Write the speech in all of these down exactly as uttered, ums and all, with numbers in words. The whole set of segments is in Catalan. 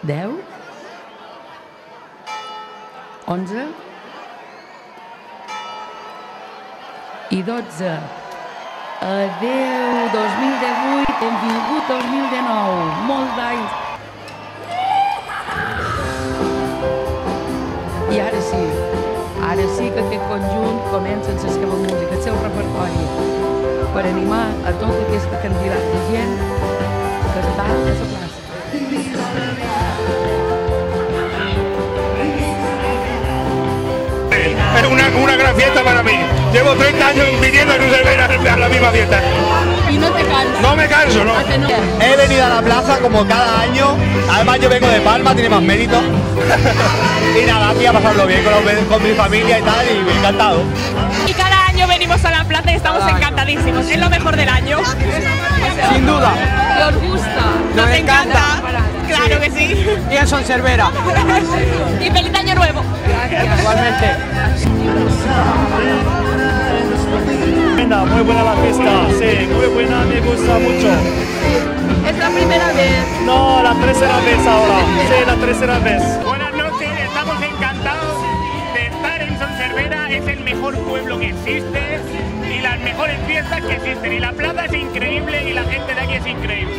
deu, onze i dotze. Adéu, dos mil divuit, benvingut dos mil dinou, molts d'anys. I ara sí, ara sí que aquest conjunt comença amb la seva música, el seu repertori, per animar a tota aquesta quantitat de gent que està a la plaça. Es una, una gran fiesta para mí. Llevo treinta años viniendo a Cervera a la misma fiesta. ¿Y no te cansas? No me canso, ¿no? He venido a la plaza como cada año. Además yo vengo de Palma, tiene más mérito. Y nada, aquí a pasarlo bien con, los, con mi familia y tal, y encantado. Y cada año venimos a la plaza y estamos encantadísimos. Es lo mejor del año. Sin duda. ¿Os gusta? Nos encanta. Claro que sí. Y en Son Cervera. Y feliz año nuevo. Gracias. Igualmente. Muy buena la fiesta, sí, muy buena, me gusta mucho. ¿Es la primera vez? No, la tercera vez ahora, sí, la tercera vez. Buenas noches, estamos encantados de estar en Son Cervera, es el mejor pueblo que existe y las mejores fiestas que existen. Y la plaza es increíble y la gente de aquí es increíble.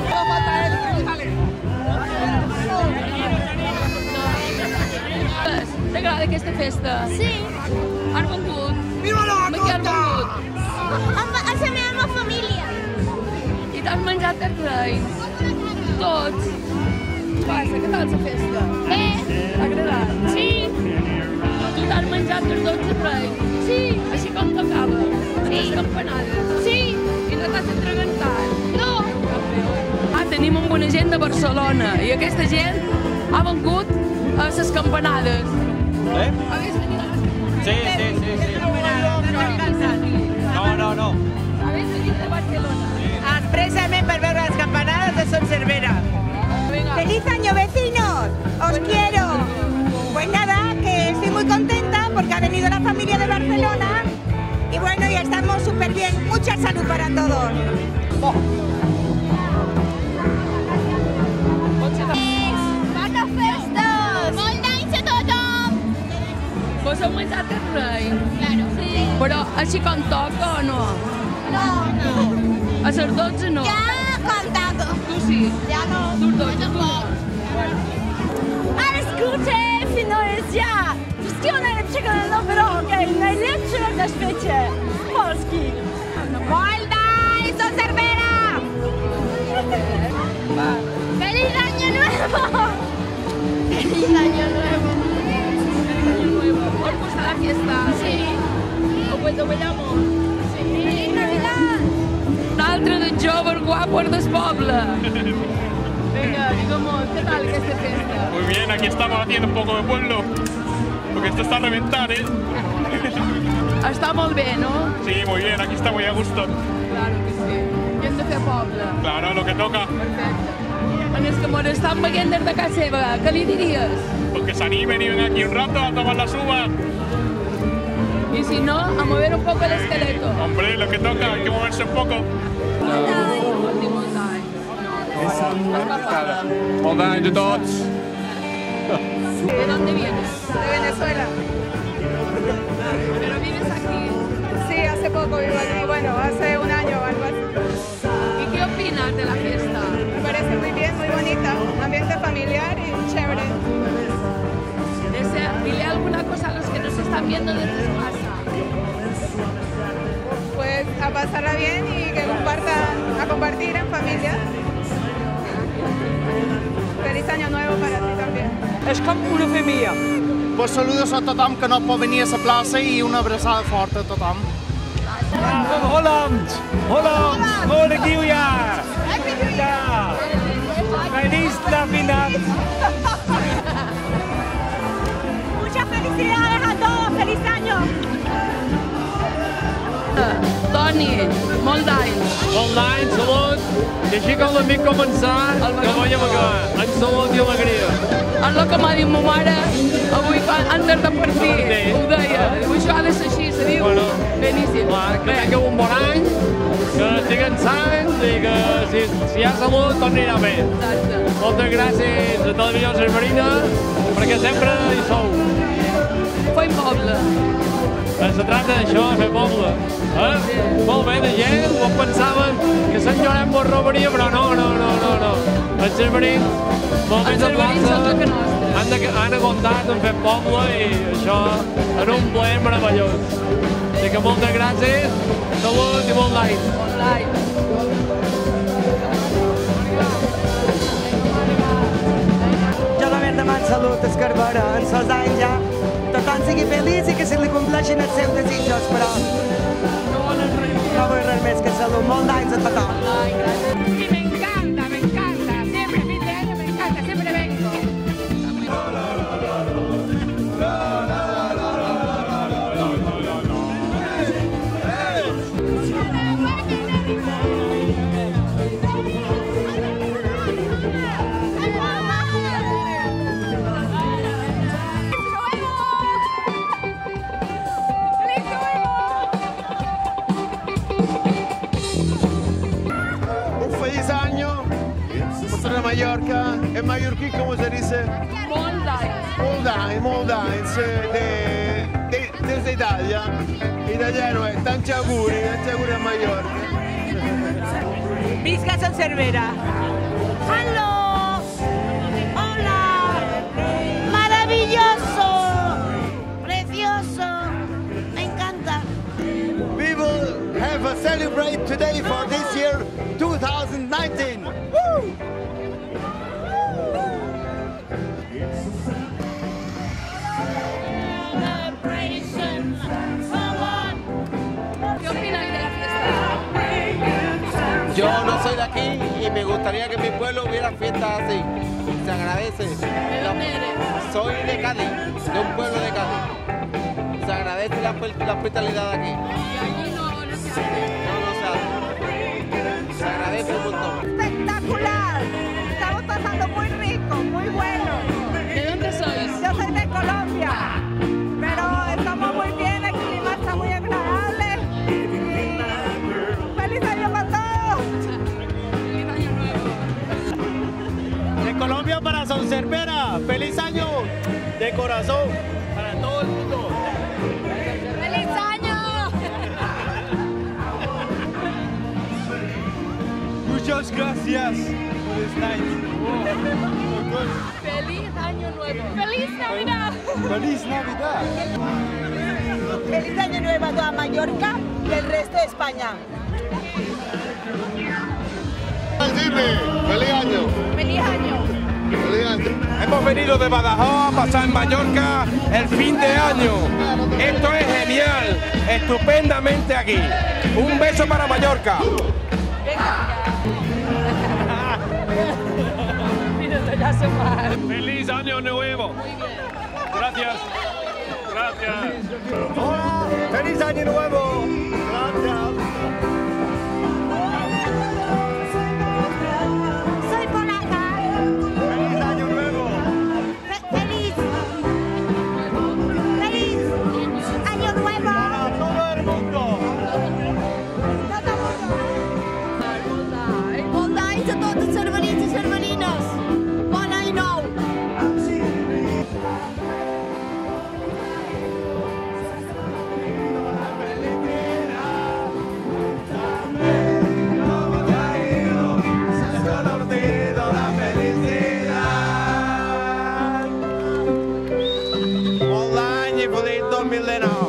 T'agrada aquesta festa? Sí. Has vengut? Viva la Amb qui has vengut? Amb, amb la meva família. I t'has menjat els reis? Tots? Què passa? Què tal la festa? Bé. T'ha agradat? Sí. Tu t'has menjat els dotze reis? Sí. Així com tocava? Sí. Les campanades? Sí. I no t'has atragantat? No. Ah, tenim amb una gent de Barcelona i aquesta gent ha vengut a les campanades. ¿Eh? Habéis venido a las campanades. Sí, sí, sí, sí. No, no, no. Habéis venido de Barcelona. Expresamente para ver las campanadas de Son Cervera. Venga. ¡Feliz año, vecinos! ¡Os quiero! Pues nada, que estoy muy contenta porque ha venido la familia de Barcelona y bueno, ya estamos súper bien. Mucha salud para todos. Oh. Bona festa! Molt d'anys a tothom! Vos heu menjat el rei? Claro. Sí. Però així com toca o no? No, no. A les dotze no? Ya cantado. Tu sí? Ya no. Tu dotze, tu? Ale skrócie, finalnie ja! Wszystkiego najlepszego na nowy rok! Najlepszy rok na świecie! Polski! Molda i Son Cervera! ¡Feliz año nuevo! ¡Feliz año nuevo! ¿Os gusta la fiesta? Sí. ¿O ballamos? Sí. ¡Feliz Navidad! L'altre de joves guapos del poble. Venga, digamos, ¿qué tal esta fiesta? Muy bien, aquí estamos haciendo un poco de pueblo, porque esto está a reventar, ¿eh? Està molt bé, no? Sí, muy bien, aquí está muy a gusto. Claro que sí. I hem de fer poble. Claro, lo que toca. Perfecte. En els que mos estan veient des de casa seva, què li diries? Pues que se animen y vengan aquí un rato a tomar las uvas. Y si no, a mover un poco el esqueleto. Hombre, lo que toca, hay que moverse un poco. Molt d'anys a tots. ¿De dónde vienes? De Venezuela. ¿Pero vives aquí? Sí, hace poco vivo aquí, bueno, hace un año o algo así. ¿Y qué opinas de la fiesta? Me parece muy bien, muy bonita. Ambiente familiar y chévere. Desea, dile alguna cosa a los que nos están viendo desde su casa. Pues a pasarla bien y que compartan, a compartir en familia. Feliz año nuevo para ti también. És com una família. Pues saludos a tothom que no pot venir a la plaça i una abraçada forta a tothom. Holland! Holland! Hola, Guia! Ja! Feliz Navidad! Muchas felicidades a todos! ¡Feliz año! Toni, molt d'anys. Molt d'anys, salut! I així com l'amic començar, que volem acabar. Amb salut i alegria. És el que m'ha dit ma mare avui quan, antes de partir. Ho deia. Diu, això ha de ser així, se diu. Bueno, Beníssim. clar, que Bé, tingueu un bon any, que estiguen sants i que si, si hi ha salut tot anirà bé. Exacte. Moltes gràcies a Televisió Cerverina perquè sempre hi sou. Fem poble. Se tracta d'això, de fer poble. Eh? Molt bé, de gent, vos pensaven que Sant Llorenç vos robaria, però no, no, no, no, no. Els cerverins, molt més de plaça, han, de, han aguantat en fer poble i això en un ple meravellós. Així que moltes gràcies, salut i bon l'any. Bon l'any. Jo la meva demano salut, Escarbera, en sos anys ja. Tothom sigui feliç i que se li compleixin els seus desitjos, però no volen res, no vull res més que salut. Molt d'anys a tothom. Sí, me encanta, me encanta. Siempre, fin de año me encanta, siempre vengo. Mallorca, en mallorquí, ¿cómo se dice? Moldains. Moldains, Moldains, de, de, desde Italia. Italiano es tanti auguri, tanti auguri a Mallorca. Visca Son Cervera. ¡Halo! ¡Hola! ¡Maravilloso! ¡Precioso! ¡Me encanta! We will have a celebrate today for this year, two thousand nineteen. Woo! ¿Qué opináis de la fiesta? Yo no soy de aquí y me gustaría que en mi pueblo hubiera fiestas así. Se agradece. ¿De dónde eres? Soy de Cádiz, de un pueblo de Cádiz. Se agradece la, la hospitalidad de aquí. Y allí no, no se hace. No, no se hace. Se agradece un montón. ¡Espectacular! Estamos pasando muy rico, muy bueno. ¿De dónde sois? Yo soy de Colombia, pero estamos muy bien, el clima está muy agradable. ¡Feliz año para todos! Feliz año nuevo. De Colombia para Son Cervera, feliz año de corazón para todo el mundo. ¡Feliz año! Muchas gracias por this night. Feliz año nuevo. ¡Feliz Navidad! Feliz Navidad. ¡Feliz año nuevo a Mallorca y el resto de España! ¡Feliz año! ¡Feliz año! ¡Feliz año! Hemos venido de Badajoz a pasar en Mallorca el fin de año. Esto es genial, estupendamente aquí. Un beso para Mallorca. ¡Feliz año nuevo! Gracias. Gracias. Hola, feliz año nuevo. Gracias. Soy polaca. Feliz año nuevo. Fe- ¡Feliz! ¡Feliz año nuevo! Para todo el mundo. Moldains a tots els cerverins i cerverines. Bon any nou! Bon any i feliç dos mil dinou.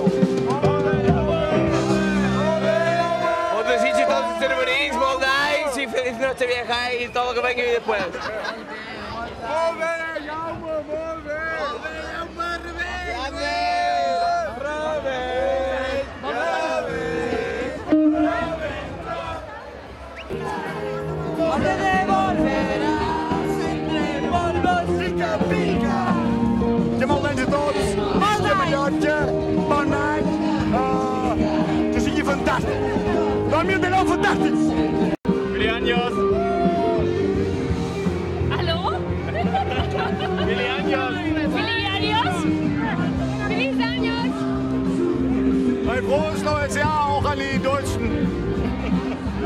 Os desitjo a tots els cerverins, molt d'anys i feliç noche vieja i tot el que vengui després. Molt bé, Jaume, molt bé. Molt bé, Jaume, rebell. Cuando te volverás entre polvos y capica. Ja molt d'anys a tots. Visca Mallorca, bon any. Uh, que sigui fantàstic. dos mil dinou, fantàstic. Feliz años. ¿Aló? Feliz años. ¡Feliz años! ¡Feliz años! Ein frohes neues Jahr auch an die Deutschen.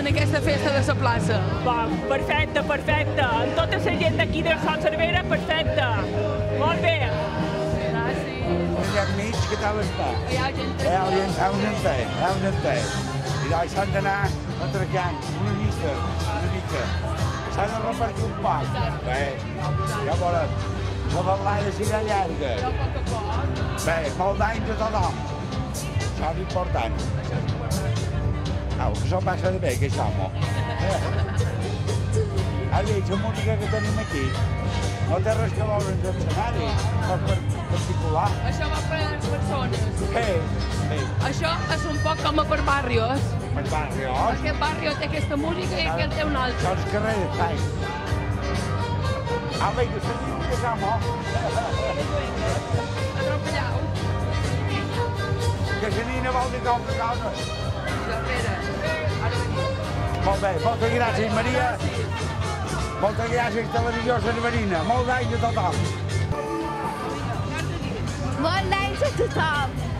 en aquesta festa de la plaça? Va, perfecte, perfecte. Amb tota la gent d'aquí de Son Cervera, perfecte. Molt bé. Allà enmig, què tal està? Hi ha gent Hi ha gent, hi ha gent, hi ha gent. I doncs s'han d'anar atracant una mica, una mica. S'ha de repartir un poc. Bé, ja veurem. La ballada serà llarga. Bé, molt d'anys a tothom. Això és important. Au, que s'ho passa de bé, que som. Allí, la música que tenim aquí no té res que veure amb l'escenari, poc particular. Això va per a les persones. Sí, sí. Això és un poc com a per barrios. Per barrios? Aquest barri té aquesta música i aquest té una altra. Això és carrer de Tain. Ah, bé, que se diu que som. Atropellau. Que se nina vol dir com que cosa. Espera, ara venim. Molt bé, moltes gràcies, Maria. Moltes gràcies, Televisió Cerverina. Molt d'anys a tothom. Molt d'anys a tothom.